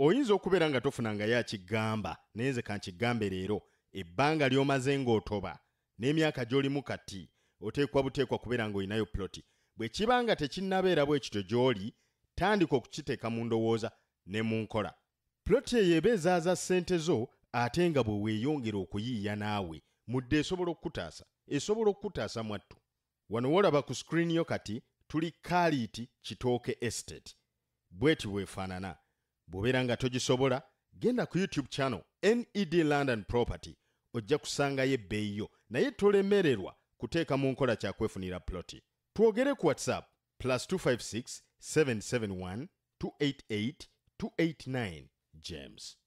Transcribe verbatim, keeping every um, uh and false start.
oyinza okubeera nga tofunanga ya kigamba naye nze kankigambe leero ebbanga ly'omaze ng'otoba n'emyaka gy'olimu kati oteekwa buteekwa kubeera ng'olinayo ploti. Bwe kiba nga tekinnabeera bwe kityo gy'oli, tandika okukiteeka mu ndowooza ne mu nkola. Ploti eyo eba ezaaza ssente zo ate nga bwe weeyongera okuyiiya naawe mudde esobola okukutaasa esobola okukutaasa mwattu. Wano wolaba ku screen yo kati tuli Kaliiti Kitooke Estate. Bweti bwefaanana. Bw'obeera nga togisobola, genda ku YouTube channel N E D Land and Property ojja kusangayo ebbeeyi yo, naye tolemererwa kuteeka mu nkola kyakwefunira ploti. Twogere ku WhatsApp plus two five six seven seven one two eight eight two eight nine James.